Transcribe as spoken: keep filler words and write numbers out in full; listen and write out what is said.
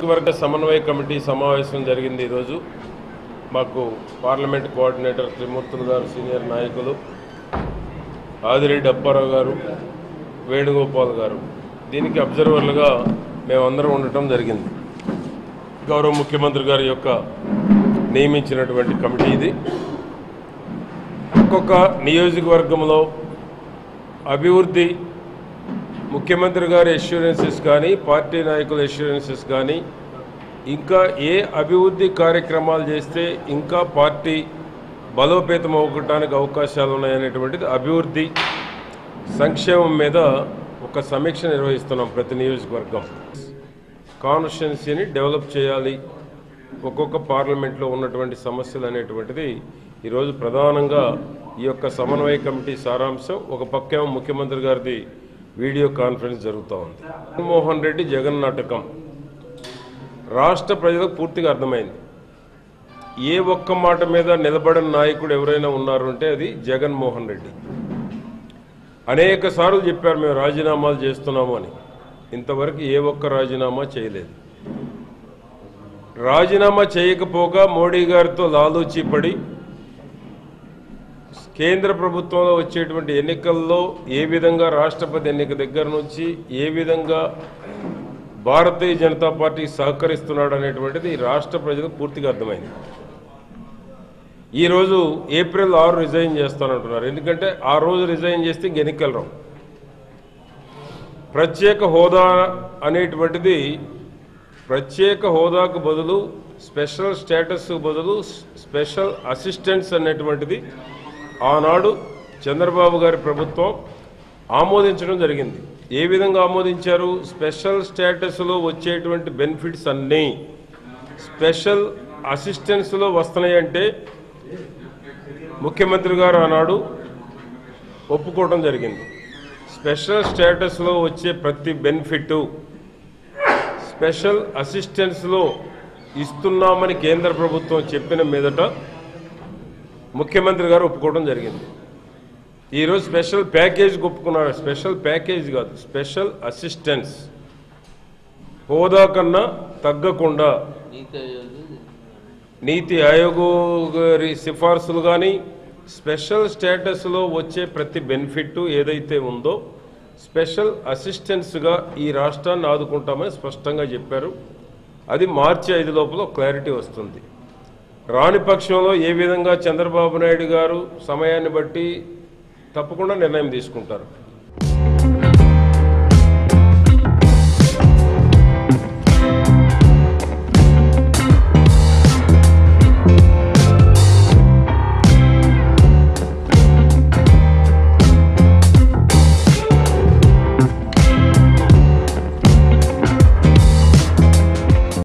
నియోజకవర్గ సమన్వయ కమిటీ సమావేశం జరిగింది ఈరోజు. మాకు పార్లమెంట్ కోఆర్డినేటర్ త్రిమూర్తులు గారు, సీనియర్ నాయకులు ఆదిరెడ్డి అప్పారావు గారు, వేణుగోపాల్ గారు, దీనికి అబ్జర్వర్లుగా మేమందరం ఉండటం జరిగింది. గౌరవ ముఖ్యమంత్రి గారి యొక్క నియమించినటువంటి కమిటీ ఇది. ఒక్కొక్క నియోజకవర్గంలో అభివృద్ధి ముఖ్యమంత్రి గారి అష్యూరెన్సెస్ కానీ, పార్టీ నాయకుల అష్యూరెన్సెస్ కానీ, ఇంకా ఏ అభివృద్ధి కార్యక్రమాలు చేస్తే ఇంకా పార్టీ బలోపేతం అవ్వడానికి అవకాశాలు ఉన్నాయనేటువంటిది అభివృద్ధి సంక్షేమం మీద ఒక సమీక్ష నిర్వహిస్తున్నాం. ప్రతి నియోజకవర్గం కాన్స్టిట్యున్సీని డెవలప్ చేయాలి, ఒక్కొక్క పార్లమెంట్లో ఉన్నటువంటి సమస్యలు అనేటువంటిది ఈరోజు ప్రధానంగా ఈ యొక్క సమన్వయ కమిటీ సారాంశం. ఒక పక్కేమో ముఖ్యమంత్రి గారిది వీడియో కాన్ఫరెన్స్ జరుగుతూ ఉంది. జగన్మోహన్ రెడ్డి జగన్ నాటకం రాష్ట్ర ప్రజలకు పూర్తిగా అర్థమైంది. ఏ ఒక్క మాట మీద నిలబడిన నాయకుడు ఎవరైనా ఉన్నారు అంటే అది జగన్మోహన్ రెడ్డి. అనేక సార్లు చెప్పారు మేము రాజీనామాలు చేస్తున్నాము అని, ఇంతవరకు ఏ ఒక్క రాజీనామా చేయలేదు. రాజీనామా చేయకపోగా మోడీ గారితో లాలూచీ పడి కేంద్ర ప్రభుత్వంలో వచ్చేటువంటి ఎన్నికల్లో ఏ విధంగా రాష్ట్రపతి ఎన్నిక దగ్గర నుంచి ఏ విధంగా భారతీయ జనతా పార్టీ సహకరిస్తున్నాడు అనేటువంటిది రాష్ట్ర ప్రజలకు పూర్తిగా అర్థమైంది. ఈరోజు ఏప్రిల్ ఆరు రిజైన్ చేస్తానంటున్నారు. ఎందుకంటే ఆ రోజు రిజైన్ చేస్తే ఇంక ఎన్నికలు రావు. ప్రత్యేక హోదా అనేటువంటిది ప్రత్యేక హోదాకు బదులు స్పెషల్ స్టేటస్ బదులు స్పెషల్ అసిస్టెన్స్ అనేటువంటిది ఆనాడు చంద్రబాబు గారి ప్రభుత్వం ఆమోదించడం జరిగింది. ఏ విధంగా ఆమోదించారు? స్పెషల్ స్టేటస్లో వచ్చేటువంటి బెనిఫిట్స్ అన్నీ స్పెషల్ అసిస్టెన్స్లో వస్తున్నాయంటే ముఖ్యమంత్రి గారు ఆనాడు ఒప్పుకోవడం జరిగింది. స్పెషల్ స్టేటస్లో వచ్చే ప్రతి బెనిఫిట్ స్పెషల్ అసిస్టెన్స్లో ఇస్తున్నామని కేంద్ర ప్రభుత్వం చెప్పిన మీదట ముఖ్యమంత్రి గారు ఒప్పుకోవడం జరిగింది. ఈరోజు స్పెషల్ ప్యాకేజ్ ఒప్పుకున్నారు. స్పెషల్ ప్యాకేజ్ కాదు, స్పెషల్ అసిస్టెన్స్. హోదా కన్నా తగ్గకుండా నీతి ఆయోగ్ గారి సిఫార్సులు కానీ స్పెషల్ స్టేటస్లో వచ్చే ప్రతి బెనిఫిట్ ఏదైతే ఉందో స్పెషల్ అసిస్టెన్స్గా ఈ రాష్ట్రాన్ని ఆదుకుంటామని స్పష్టంగా చెప్పారు. అది మార్చి ఐదు లోపల క్లారిటీ వస్తుంది. రాని పక్షంలో ఏ విధంగా చంద్రబాబు నాయుడు గారు సమయాన్ని బట్టి తప్పకుండా నిర్ణయం తీసుకుంటారు.